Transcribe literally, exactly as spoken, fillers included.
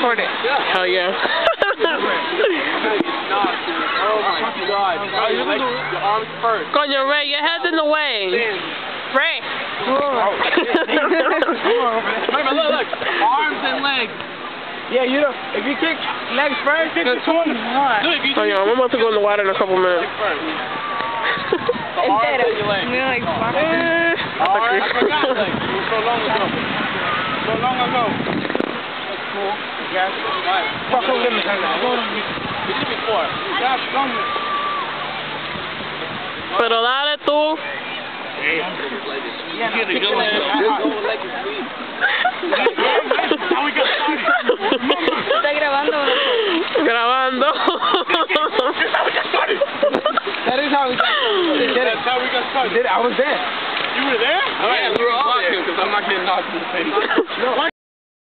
record it. Hell yeah. Oh my god. Your legs, your arms first. Coño, Ray, your head's in the way. Ray. Remember, look, look. Arms and legs. Yeah, you know, if you kick legs first, it's twenty. Oh yeah, I'm about to go in the water in a couple minutes. The arms and your legs. Like, Eh, Alright, I forgot legs. It was so long ago. So long ago. That's cool. Yes. Right. Fuck over them. We did it before. That's something. Pero dale tú. Yeah, the good one. Now we got started. ¿Está grabando o no? Grabando. That's how we got started. That is how we got started. That's how we got started. I was there. You were there? Yeah, we were all there. Because I'm not getting knocked in the face.